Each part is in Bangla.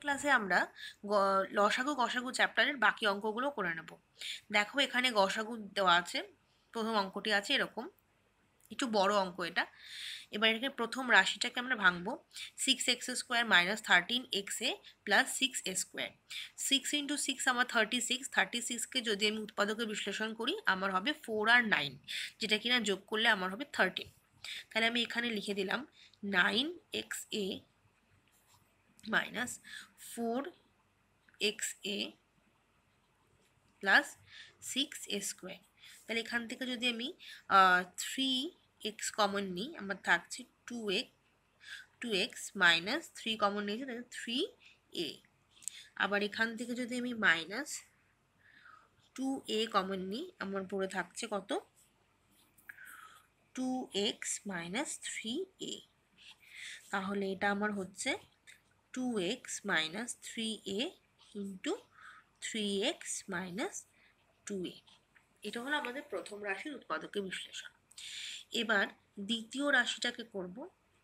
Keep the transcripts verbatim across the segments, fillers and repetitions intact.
ক্লাসে আমরা লসাগু গসাগু চ্যাপ্টারের বাকি অঙ্কগুলো করে নেব। দেখো এখানে গসাগু দেওয়া আছে, প্রথম অঙ্কটি আছে এরকম, একটু বড় অঙ্ক এটা। এবার এখানে প্রথম রাশিটাকে আমরা ভাঙবো, six x square minus thirteen x a plus six a square. Six into six আমার থার্টি সিক্স, থার্টি সিক্সকে যদি আমি উৎপাদকে বিশ্লেষণ করি আমার হবে ফোর আর নাইন, যেটা কিনা যোগ করলে আমার হবে থার্টিন। তাহলে আমি এখানে লিখে দিলাম nine x a minus four x a plus six a square. তাহলে এখান থেকে যদি আমি থ্রি এক্স কমন নিই আমার থাকছে two x two x minus three common নিয়েছি তাহলে থ্রি এ। আবার এখান থেকে যদি আমি মাইনাস টু এ কমন নিই আমার পড়ে থাকছে কত, two x minus three a. তাহলে এটা আমার হচ্ছে two x minus three a into three x minus two a. এটা হলো আমাদের প্রথম রাশির উৎপাদকের বিশ্লেষণ। এবার দ্বিতীয় রাশিটাকে করব।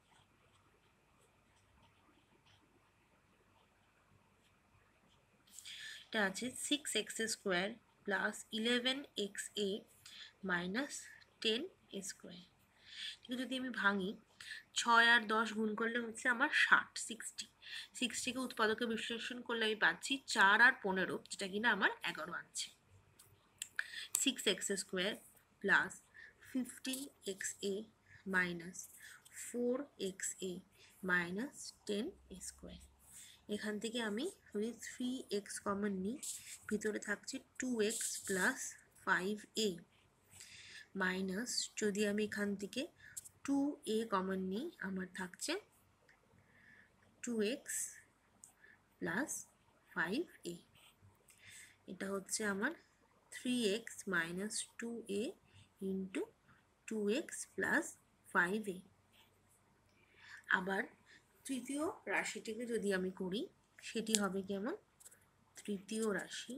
এটা আছে six x square plus eleven x a minus ten a square. ঠিক যদি আমি ভাঙি, ছয় আর দশ গুণ করলে হচ্ছে আমার ষাট, সিক্সটি। সিক্সটিকে উৎপাদকে বিশ্লেষণ করলে আমি পাচ্ছি চার আর পনেরো, যেটা কিনা আমার এগারো আনছে। Six x square plus fifteen x a minus four x a minus ten square. এখান থেকে আমি যদি থ্রি এক্স কমন নিই ভিতরে থাকছে two x plus five a minus যদি আমি এখান থেকে টু এ কমন নিই আমার থাকছে two x plus five a. এটা হচ্ছে আমার three x minus two a into two x plus five a. আবার তৃতীয় রাশিটিকে যদি আমি করি সেটি হবে কেমন, তৃতীয় রাশি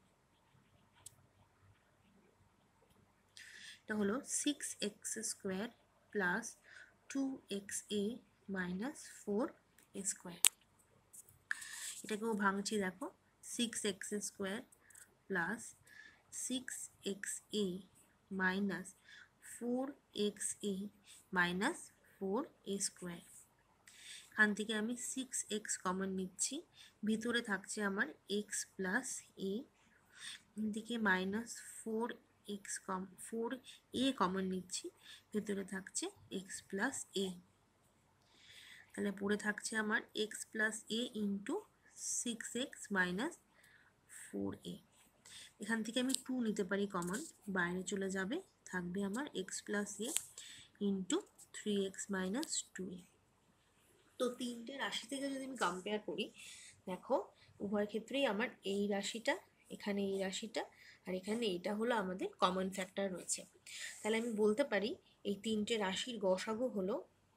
এটা হলো six x square plus two x a minus four square. এটাকেও ভাঙছি, দেখো six x square plus six x a minus four x a minus four a square. এখান থেকে আমি সিক্স এক্স কমন নিচ্ছি, ভিতরে থাকছে আমার এক্স প্লাস এ, দিকে মাইনাস ফোর এক্স কম ফোর এ কমন নিচ্ছি, ভেতরে থাকছে এক্স প্লাস এ। তাহলে পড়ে থাকছে আমার x plus a into six x minus four a. এখান থেকে আমি টু নিতে পারি কমন, বাইরে চলে যাবে, থাকবে আমার x plus a into three x minus two a. তো তিনটে রাশি থেকে যদি আমি কম্পেয়ার করি, দেখো উভয় ক্ষেত্রেই আমার এই রাশিটা, এখানে এই রাশিটা আর এখানে এইটা হলো আমাদের কমন ফ্যাক্টর রয়েছে। তাহলে আমি বলতে পারি এই তিনটে রাশির গসাগু হলো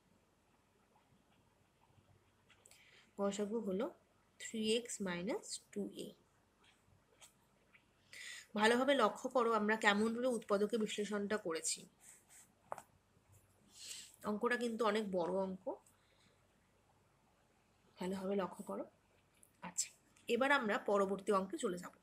গসাগু হলো three x minus two a. ভালোভাবে লক্ষ্য করো আমরা কেমনভাবে উৎপাদকে বিশ্লেষণটা করেছি। অঙ্কটা কিন্তু অনেক বড় অঙ্ক, ভালোভাবে লক্ষ্য করো। আচ্ছা, এবার আমরা পরবর্তী অঙ্কে চলে যাব।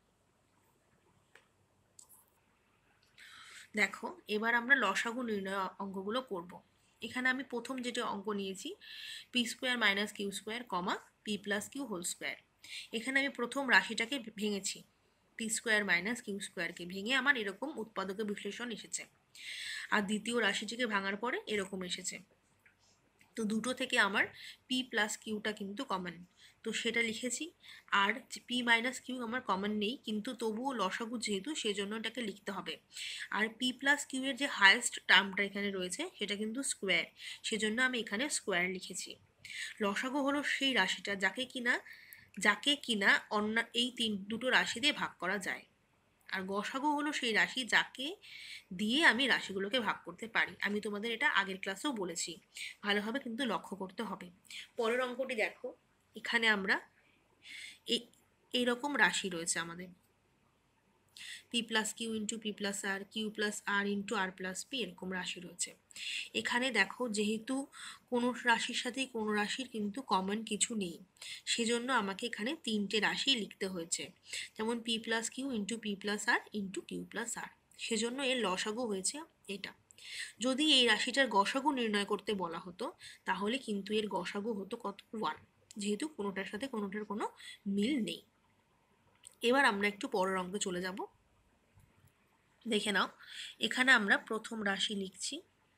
দেখো এবার আমরা লসাগু নির্ণয় অঙ্কগুলো করব। এখানে আমি প্রথম যেটা অঙ্ক নিয়েছি p square minus q square comma p plus q whole square. এখানে আমি প্রথম রাশিটাকে ভেঙেছি, পি স্কোয়ার মাইনাস কিউ স্কোয়ারকে ভেঙে আমার এরকম উৎপাদকে বিশ্লেষণ এসেছে, আর দ্বিতীয় রাশিটিকে ভাঙার পরে এরকম এসেছে। তো দুটো থেকে আমার পি প্লাস কিউটা কিন্তু কমন, তো সেটা লিখেছি। আর পি মাইনাস কিউ আমার কমন নেই, কিন্তু তবুও লসাগু যেহেতু সেজন্য এটাকে লিখতে হবে। আর পি প্লাস কিউ এর যে হায়েস্ট টার্মটা এখানে রয়েছে সেটা কিন্তু স্কোয়ার, সেজন্য আমি এখানে স্কোয়ার লিখেছি। লসাগু হলো সেই রাশিটা যাকে কিনা যাকে কিনা অন্য এই তিন দুটো রাশি দিয়ে ভাগ করা যায়। আর গসাগু হলো সেই রাশি যাকে দিয়ে আমি রাশিগুলোকে ভাগ করতে পারি। আমি তোমাদের এটা আগের ক্লাসেও বলেছি, ভালোভাবে কিন্তু লক্ষ্য করতে হবে। পরের অঙ্কটি দেখো, এখানে আমরা এই এইরকম রাশি রয়েছে আমাদের, p plus q into p plus r, q plus r into r plus p, এরকম রাশি রয়েছে। এখানে দেখো যেহেতু কোনো রাশির সাথেই কোনো রাশির কিন্তু কমন কিছু নেই, সেজন্য আমাকে এখানে তিনটে রাশি লিখতে হয়েছে, যেমন p plus q into p plus r into q plus r, সেজন্য এর লসাগু হয়েছে এটা। যদি এই রাশিটার গসাগু নির্ণয় করতে বলা হতো তাহলে কিন্তু এর গসাগু হতো কত, ওয়ান, যেহেতু কোনোটার সাথে কোনোটার কোনো মিল নেই। এবার আমরা একটু পরের অঙ্কে চলে যাব। দেখে নাও, এখানে আমরা প্রথম রাশি লিখছি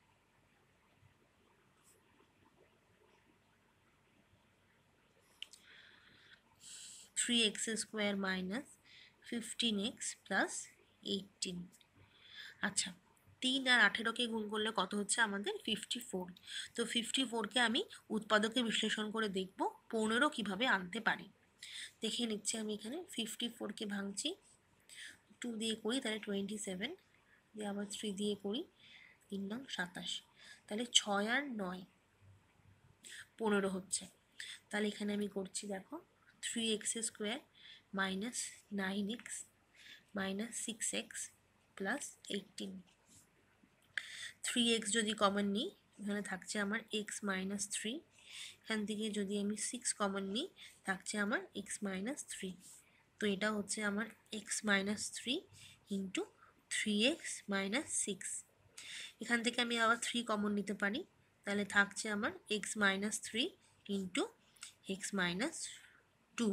three x square minus fifteen x plus eighteen. আচ্ছা, তিন আর আঠেরোকে গুণ করলে কত হচ্ছে আমাদের ফিফটি ফোর। তো ফিফটি ফোরকে আমি উৎপাদকে বিশ্লেষণ করে দেখব পনেরো কীভাবে আনতে পারি। দেখে নিচ্ছি আমি এখানে ফিফটি ফোরকে ভাঙছি, টু দিয়ে করি তাহলে টোয়েন্টি সেভেন, দিয়ে আবার থ্রি দিয়ে করি, তিন নং সাতাশ, তাহলে ছয় আর নয় পনেরো হচ্ছে। তাহলে এখানে আমি করছি দেখো, three x square minus nine x minus six x plus eighteen. Three x যদি কমন নিই এখানে থাকছে আমার এক্স মাইনাস থ্রি, এখান থেকে যদি আমি সিক্স কমন নিই থাকছে আমার এক্স মাইনাস থ্রি। তো এটা হচ্ছে আমার x minus three into three x minus six. এখান থেকে আমি আবার থ্রি কমন নিতে পারি, তাহলে থাকছে আমার x minus three into x minus two.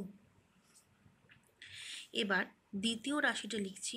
এবার দ্বিতীয় রাশিটা লিখছি,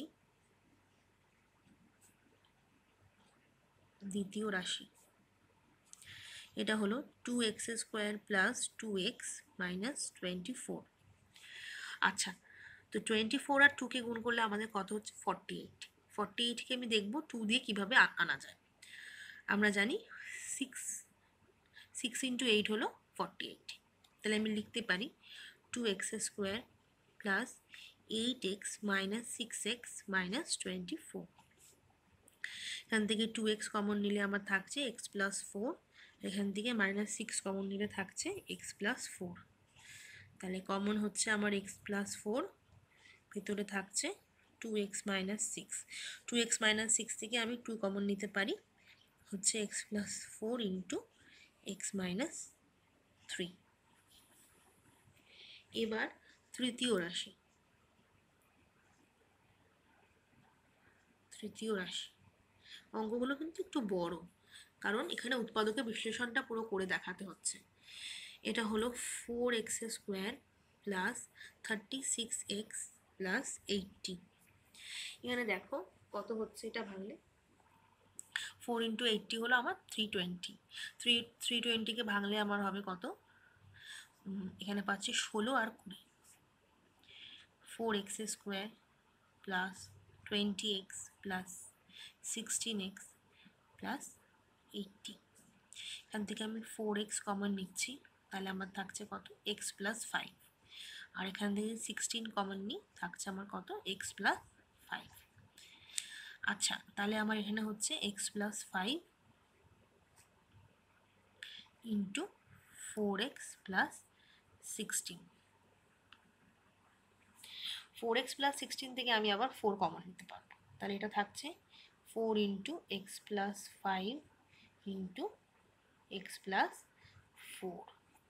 দ্বিতীয় রাশি এটা হলো two x square plus two x minus twenty four. আচ্ছা, তো টোয়েন্টি ফোর আর টুকে গুণ করলে আমাদের কত হচ্ছে ফর্টি এইট। ফর্টি এইটকে আমি দেখবো টু দিয়ে কীভাবে আনা যায়। আমরা জানি সিক্স সিক্স ইন্টু এইট হলো ফর্টি এইট, তাহলে আমি লিখতে পারি two x square plus eight x minus six x minus twenty four. এখান থেকে টু এক্স কমন নিলে আমার থাকছে এক্স প্লাস ফোর, এখান থেকে মাইনাস সিক্স কমন নিলে থাকছে এক্স প্লাস ফোর, তাহলে কমন হচ্ছে আমার এক্স প্লাস ফোর, ভেতরে থাকছে two x minus six. Two x minus six থেকে আমি টু কমন নিতে পারি, হচ্ছে x plus four into x minus three. এবার তৃতীয় রাশি, তৃতীয় রাশি অঙ্কগুলো কিন্তু একটু বড়, কারণ এখানে উৎপাদকের বিশ্লেষণটা পুরো করে দেখাতে হচ্ছে। এটা হলো four x square plus thirty six x plus eighty. এখানে দেখো কত হচ্ছে, এটা ভাঙলে ফোর ইন্টু এইটটি হলো আমার থ্রি টোয়েন্টি। থ্রি থ্রি টোয়েন্টিকে ভাঙলে আমার হবে কত, এখানে পাচ্ছি ষোলো আর কুড়ি। Four x square plus twenty x plus sixteen x plus eighty. এখান থেকে আমি ফোর এক্স কমন নিচ্ছি, তাহলে আমার থাকছে কত এক্স প্লাস ফাইভ, আর এখান থেকে সিক্সটিন কমন নিই থাকছে আমার কত এক্স প্লাস ফাইভ। আচ্ছা, তাহলে আমার এখানে হচ্ছে x plus five into four x plus sixteen. Four x plus sixteen থেকে আমি আবার ফোর কমন নিতে পারবো, তাহলে এটা থাকছে four into x plus five into x plus four.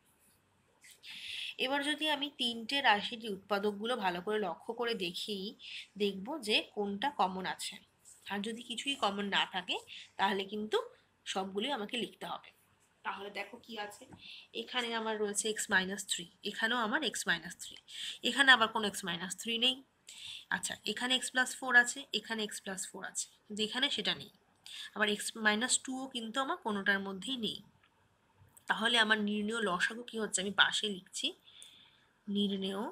এবার যদি আমি তিনটে রাশির উৎপাদকগুলো ভালো করে লক্ষ্য করে দেখি, দেখব যে কোনটা কমন আছে, আর যদি কিছুই কমন না থাকে তাহলে কিন্তু সবগুলি আমাকে লিখতে হবে। তাহলে দেখো কি আছে, এখানে আমার রয়েছে এক্স মাইনাস থ্রি, এখানেও আমার এক্স মাইনাস থ্রি, এখানে আবার কোনো এক্স মাইনাস থ্রি নেই। আচ্ছা, এখানে এক্স প্লাস ফোর আছে, এখানে এক্স প্লাস ফোর আছে, কিন্তু এখানে সেটা নেই। আবার এক্স মাইনাস টুও কিন্তু আমার কোনোটার মধ্যেই নেই। তাহলে আমার নির্ণেয় লসাগু কি হচ্ছে, আমি পাশে লিখছি নির্ণেয়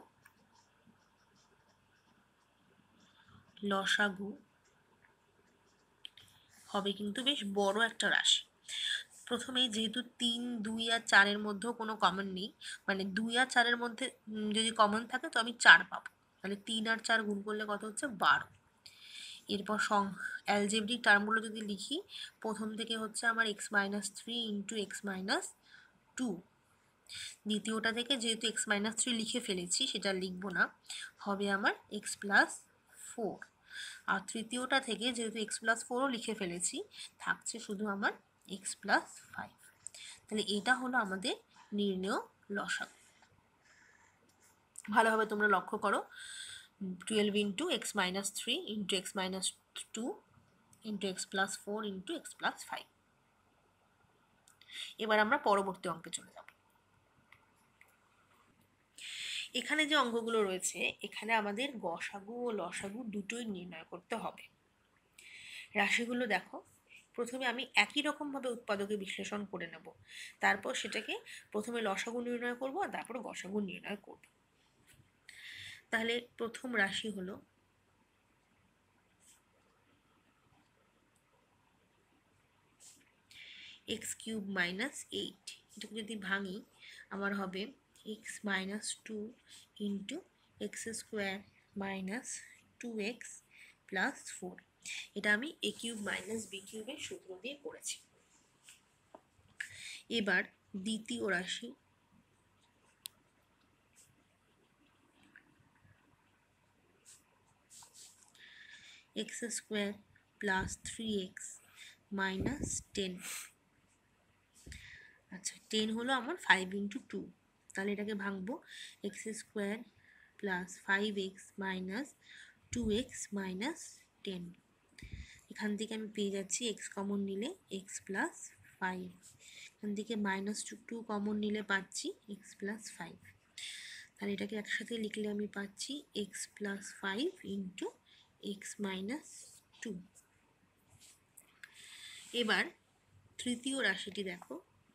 লসাগু হবে কিন্তু বেশ বড় একটা রাশি। প্রথমেই যেহেতু তিন দুই আর চারের মধ্যেও কোনো কমন নেই, মানে দুই আর চারের মধ্যে যদি কমন থাকে তো আমি চার পাবো, তাহলে তিন আর চার গুণ করলে কত হচ্ছে বারো। এরপর সং অ্যালজেব্রিক টার্মগুলো যদি লিখি, প্রথম থেকে হচ্ছে আমার x minus three into x minus two. দ্বিতীয়টা থেকে যেহেতু এক্স মাইনাস থ্রি লিখে ফেলেছি সেটা লিখবো না, হবে আমার এক্স প্লাস ফোর। আর তৃতীয়টা থেকে যেহেতু এক্স প্লাস ফোরও লিখে ফেলেছি, থাকছে শুধু আমার এক্স প্লাস ফাইভ। তাহলে এটা হলো আমাদের নির্ণেয় লসাগু। ভালোভাবে তোমরা লক্ষ্য করো, twelve into x minus three into x minus two into x plus four into x plus five. এবার আমরা পরবর্তী অঙ্কে চলে যাব। এখানে যে অঙ্কগুলো রয়েছে, এখানে আমাদের গসাগু ও লসাগু দুটোই নির্ণয় করতে হবে। রাশিগুলো দেখো, প্রথমে আমি একই রকমভাবে উৎপাদকে বিশ্লেষণ করে নেব, তারপর সেটাকে প্রথমে লসাগু নির্ণয় করব আর তারপর গসাগু নির্ণয় করব। তাহলে প্রথম রাশি হলো এক্স কিউব মাইনাস এইট। এটাকে যদি ভাঙি আমার হবে x minus two into x square minus two x plus four. এটা আমি এ কিউব মাইনাস বি কিউবের সূত্র দিয়ে করেছি। এবার দ্বিতীয় রাশি x square plus three x minus ten. আচ্ছা, টেন হলো আমার ফাইভ ইন্টু টু, তাহলে এটাকে ভাঙবো x square plus five x minus two x minus ten. এখান থেকে আমি পেয়ে যাচ্ছি এক্স কমন নিলে এক্স প্লাস ফাইভ, এখান থেকে মাইনাস টু টু কমন নিলে পাচ্ছি এক্স প্লাস ফাইভ। তাহলে এটাকে একসাথে লিখলে আমি পাচ্ছি x plus five into x minus two. এবার তৃতীয় রাশিটি দেখো,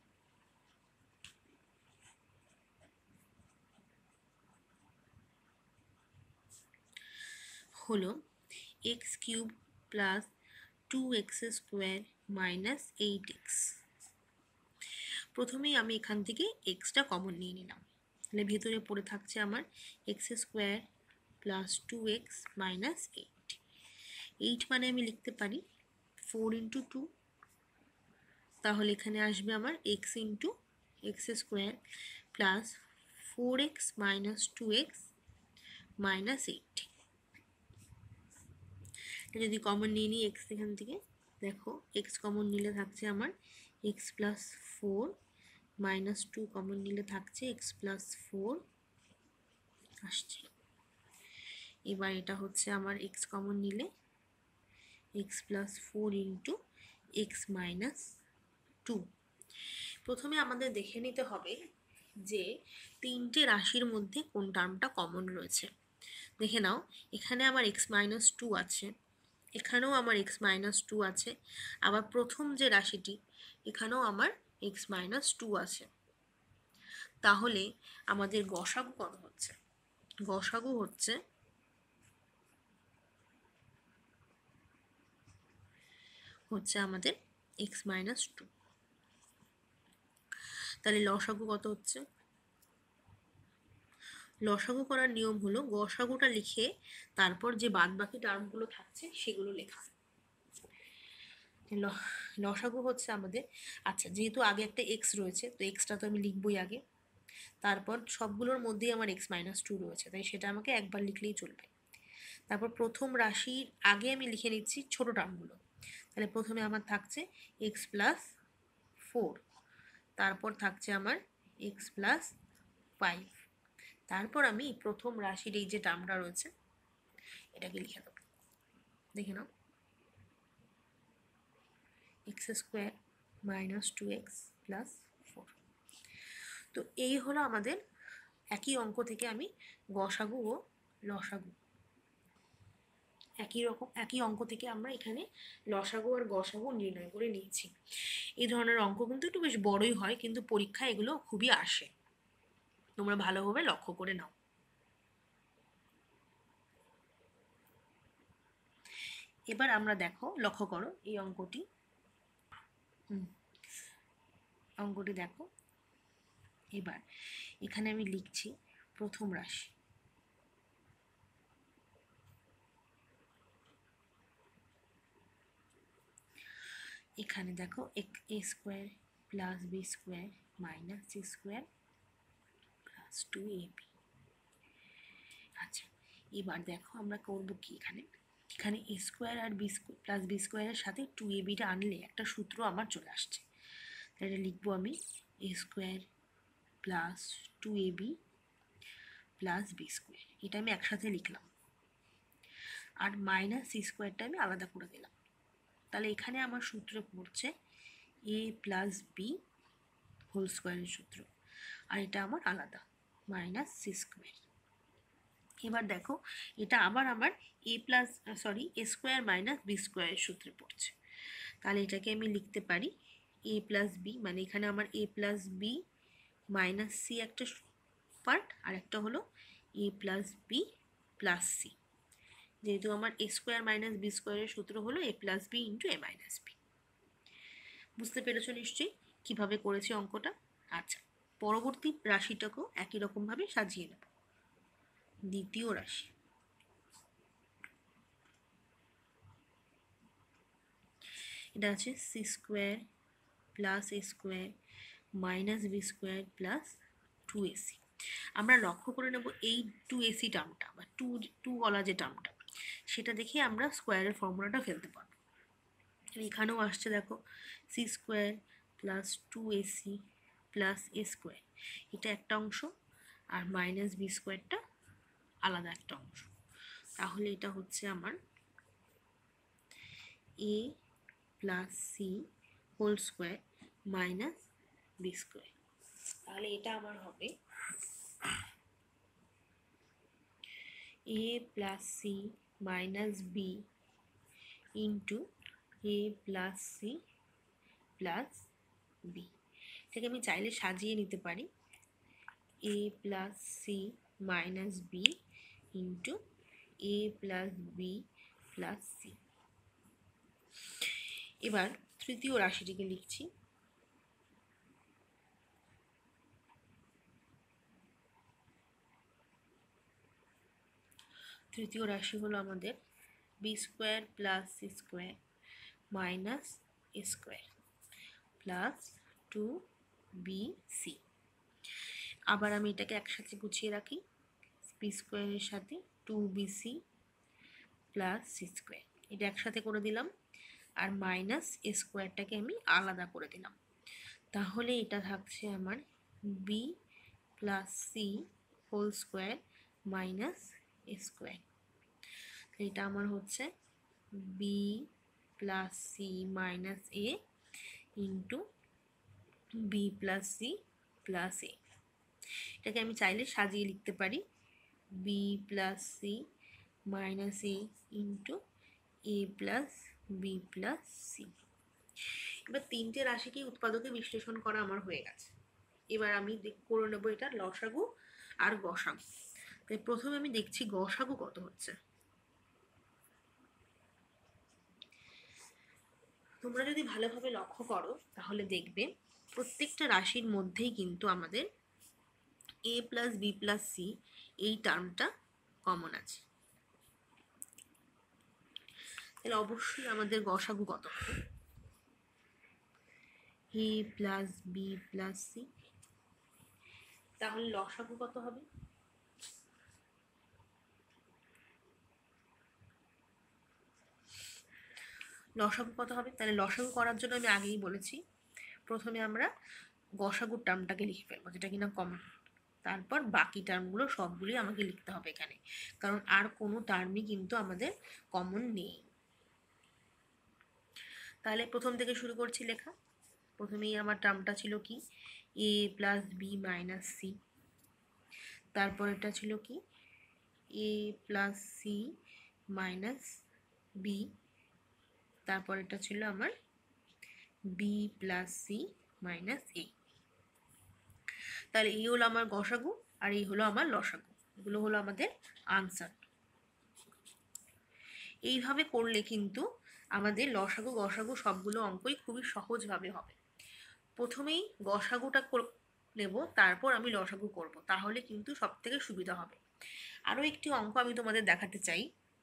হলো x cube plus two x square minus eight x. প্রথমেই আমি এখান থেকে এক্সটা কমন নিয়ে নিলাম, তাহলে ভেতরে পড়ে থাকছে আমার x square plus two x minus eight. Eight মানে আমি লিখতে পারি ফোর ইন্টু টু, তাহলে এখানে আসবে আমার x into x square plus four x minus two x minus eight. যদি কমন নিয়ে নিই এক্স এখান থেকে, দেখো এক্স কমন নিলে থাকছে আমার x plus four minus two common নিলে থাকছে এক্স প্লাস ফোর আসছে। এবার এটা হচ্ছে আমার এক্স কমন নিলে x plus four into x minus two. প্রথমে আমাদের দেখে নিতে হবে যে তিনটে রাশির মধ্যে কোন টার্মটা কমন রয়েছে। দেখে নাও, এখানে আমার এক্স মাইনাস টু আছে, এখানেও আমার এক্স মাইনাস টু আছে, আবার প্রথম যে রাশিটি এখানেও আমার এক্স মাইনাস টু আছে। তাহলে আমাদের গসাগু কত হচ্ছে? গসাগু হচ্ছে হচ্ছে আমাদের এক্স মাইনাস টু। তাহলে লসাগু কত হচ্ছে? লসাগু করার নিয়ম হলো গসাগুটা লিখে তারপর যে বাদ বাকি টার্মগুলো থাকছে সেগুলো লেখা। লসাগু হচ্ছে আমাদের, আচ্ছা যেহেতু আগে একটা এক্স রয়েছে তো এক্সটা তো আমি লিখবই আগে, তারপর সবগুলোর মধ্যেই আমার এক্স মাইনাস টু রয়েছে, তাই সেটা আমাকে একবার লিখলেই চলবে। তারপর প্রথম রাশির আগে আমি লিখে নিচ্ছি ছোটো টার্মগুলো, তাহলে প্রথমে আমার থাকছে এক্স প্লাস ফোর, তারপর থাকছে আমার এক্স প্লাস ফাইভ, তারপর আমি প্রথম রাশির এই যে টার্মটা রয়েছে এটাকে লিখে দেবো। দেখে নাও, x square minus two x plus four. তো এই হলো আমাদের একই অঙ্ক থেকে আমি গসাগু ও লসাগু, একই রকম একই অঙ্ক থেকে আমরা এখানে লসাগু আর গসাগু নির্ণয় করে নিয়েছি। এই ধরনের অঙ্ক কিন্তু একটু বেশ বড়ই হয়, কিন্তু পরীক্ষায় এগুলো খুবই আসে, তোমরা ভালোভাবে লক্ষ্য করে নাও। এবার আমরা দেখো, লক্ষ্য করো এই অঙ্কটি, হুম অঙ্কটি দেখো। এবার এখানে আমি লিখছি প্রথম রাশি, এখানে দেখো a square plus b square minus c square plus two a b. আচ্ছা, এবার দেখো আমরা করবো কি, এখানে এখানে এ স্কোয়ার আর বি স্কোয়ার প্লাস বি স্কোয়ারের সাথে টু এ বিটা আনলে একটা সূত্র আমার চলে আসছে। এটা লিখবো আমি a square plus two a b plus b square, এটা আমি একসাথে লিখলাম, আর মাইনাস সি স্কোয়ারটা আমি আলাদা করে দিলাম। তাহলে এখানে আমার সূত্র পড়ছে এ প্লাস বি হোল স্কোয়ারের সূত্র, আর এটা আমার আলাদা মাইনাস সি স্কোয়ার। এবার দেখো এটা আবার আমার a plus sorry a square minus b স্কোয়ারের সূত্রে পড়ছে। তাহলে এটাকে আমি লিখতে পারি এ প্লাস বি, মানে এখানে আমার a plus b minus c একটা পার্ট, আর একটা হলো a plus b plus c, যেহেতু আমার এ স্কোয়ার মাইনাস বি স্কোয়ারের সূত্র হলো a plus b into a minus b. বুঝতে পেরেছো নিশ্চয়ই কীভাবে করেছি অঙ্কটা? আচ্ছা, পরবর্তী রাশিটাকেও একই রকমভাবে সাজিয়ে নেব। দ্বিতীয় রাশি, এটা আছে c square plus a square minus b square plus two a c. আমরা লক্ষ্য করে নেব এই টু এসি টার্মটা বা টু টু ওয়ালা যে টার্মটা, সেটা দেখে আমরা স্কোয়ারের ফর্মুলাটা ফেলতে পারবো। এখানেও আসছে দেখো c square plus two a c plus a square, এটা একটা অংশ, আর মাইনাস বি স্কোয়ারটা আলাদা একটা অংশ। তাহলে এটা হচ্ছে আমার a plus c whole square minus b square. তাহলে এটা আমার হবে a plus c minus b into a plus c plus b. এটাকে আমি চাইলে সাজিয়ে নিতে পারি a plus c minus b into a plus b plus c. এবার তৃতীয় রাশিটিকে লিখছি। তৃতীয় রাশি হলো আমাদের b square plus c square minus a square plus two b c. আবার আমি এটাকে একসাথে গুছিয়ে রাখি, বি স্কোয়ারের সাথে two b c plus c square, এটা একসাথে করে দিলাম, আর মাইনাস এ স্কোয়ারটাকে আমি আলাদা করে দিলাম। তাহলে এটা থাকছে আমার b plus c whole square minus a square. এটা আমার হচ্ছে b plus c minus a into b plus c plus a. এটাকে আমি চাইলে সাজিয়ে লিখতে পারি b plus c minus a into a plus b plus c. এবার তিনটে রাশিকে উৎপাদকে বিশ্লেষণ করা আমার হয়ে গেছে। এবার আমি করে নেবো এটা লসাগু আর গসাগু। তাই প্রথমে আমি দেখছি গসাগু কত হচ্ছে। তোমরা যদি ভালোভাবে লক্ষ্য করো তাহলে দেখবে প্রত্যেকটা রাশির মধ্যেই কিন্তু আমাদের a plus b plus c এই টার্মটা কমন আছে। তাহলে অবশ্যই আমাদের গসাগু কত হবে? A plus b plus c. তাহলে লসাগু কত হবে? লসাগু কত হবে? তাহলে লসাগু করার জন্য আমি আগেই বলেছি প্রথমে আমরা গসাগুর টার্মটাকে লিখে ফেলবো, যেটা কিনা কমন। তারপর বাকি টার্মগুলো সবগুলি আমাকে লিখতে হবে এখানে, কারণ আর কোনো টার্মই কিন্তু আমাদের কমন নেই। তাহলে প্রথম থেকে শুরু করছি লেখা। প্রথমেই আমার টার্মটা ছিল কি a plus b minus c, তারপর এটা ছিল কি a plus c minus b, তারপর এটা ছিল আমার b plus c minus a. তাহলে এই হলো আমার গসাগু আর এই হলো আমার লসাগু, এগুলো হলো আমাদের আনসার। এইভাবে করলে কিন্তু আমাদের লসাগু গসাগু সবগুলো অঙ্কই খুবই সহজভাবে হবে। প্রথমেই গসাগুটা নেব, তারপর আমি লসাগু করব, তাহলে কিন্তু সব থেকে সুবিধা হবে। আরও একটি অঙ্ক আমি তোমাদের দেখাতে চাই।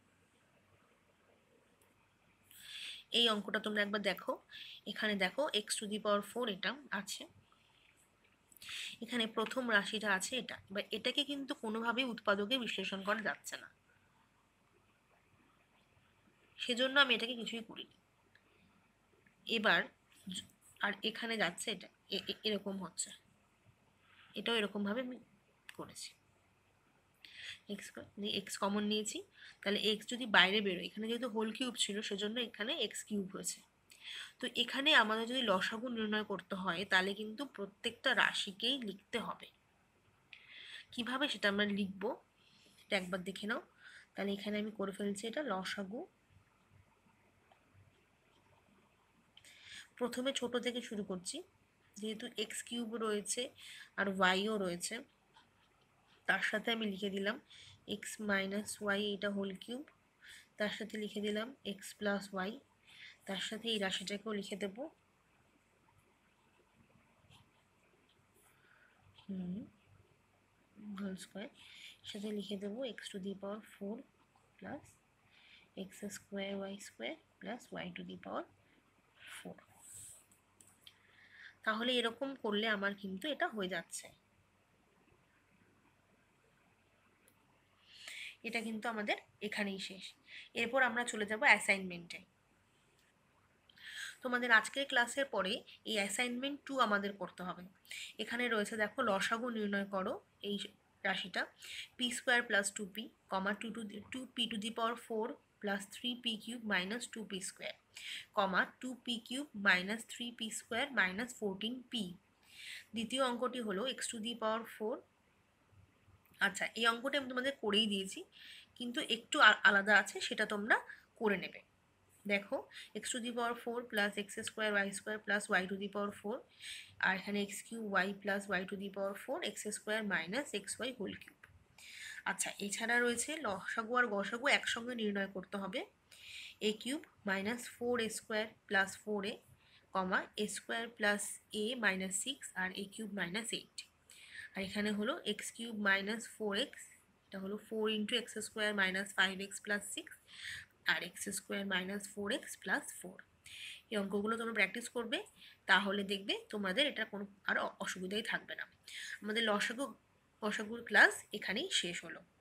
এই অঙ্কটা তোমরা একবার দেখো। এখানে দেখো x to the power four এটা আছে, এখানে প্রথম রাশিটা আছে এটা। এবার এটাকে কিন্তু কোনোভাবেই উৎপাদকে বিশ্লেষণ করা যাচ্ছে না। সেজন্য আমি এটাকে কিছুই করিনি। এবার আর এখানে যাচ্ছে এটা এরকম হচ্ছে, এটাও এরকমভাবে আমি করেছি। এক্স এক্স কমন নিয়েছি, তাহলে এক্স যদি বাইরে বেরোয়, এখানে যেহেতু হোল কিউব ছিল সেজন্য এখানে এক্স কিউব হয়েছে। তো এখানে আমাদের যদি লসাগু নির্ণয় করতে হয় তাহলে কিন্তু প্রত্যেকটা রাশিকেই লিখতে হবে। কিভাবে সেটা আমরা লিখবো এটা একবার দেখে নাও। তাহলে এখানে আমি করে ফেলছি এটা লসাগু। প্রথমে ছোট থেকে শুরু করছি, যেহেতু এক্স কিউব রয়েছে আর ওয়াইও রয়েছে, তার সাথে আমি লিখে দিলাম এক্স মাইনাস ওয়াই, এটা হোল কিউব, তার সাথে লিখে দিলাম এক্স প্লাস ওয়াই, তার সাথে এই রাশিটাকেও লিখে দেব হুম হোল স্কোয়ার, সাথে লিখে দেবো x to the power four plus x square y square plus y to the power four. তাহলে এরকম করলে আমার কিন্তু এটা হয়ে যাচ্ছে। এটা কিন্তু আমাদের এখানেই শেষ। এরপর আমরা চলে যাব অ্যাসাইনমেন্টে। তোমাদের আজকের ক্লাসের পরে এই অ্যাসাইনমেন্ট টু আমাদের করতে হবে। এখানে রয়েছে দেখো লসাগু নির্ণয় করো, এই রাশিটা p square plus two p comma two two two p to the power four plus three p cube minus two p square comma two p cube minus three p square minus fourteen p. দ্বিতীয় অঙ্কটি হলো x to the power four. আচ্ছা, এই অঙ্কটি আমি তোমাদের করেই দিয়েছি, কিন্তু একটু আলাদা আছে, সেটা তোমরা করে নেবে। দেখো x to the power four plus x square y square plus y to the power four, আর এখানে x cube y plus y to the power four x square minus x y whole cube. আচ্ছা, এছাড়া রয়েছে লসাগু আর গসাগু একসঙ্গে নির্ণয় করতে হবে। A cube minus four a square plus four a comma a square plus a minus six আর এ কিউব মাইনাস এইট। আর এখানে হলো x cube minus four x, এটা হলো four into x square minus five x plus six আর x square minus four x plus four. এই অঙ্কগুলো তোমরা প্র্যাকটিস করবে, তাহলে দেখবে তোমাদের এটা কোনো আর অসুবিধাই থাকবে না। আমাদের লসাগু গসাগুর ক্লাস এখানেই শেষ হলো।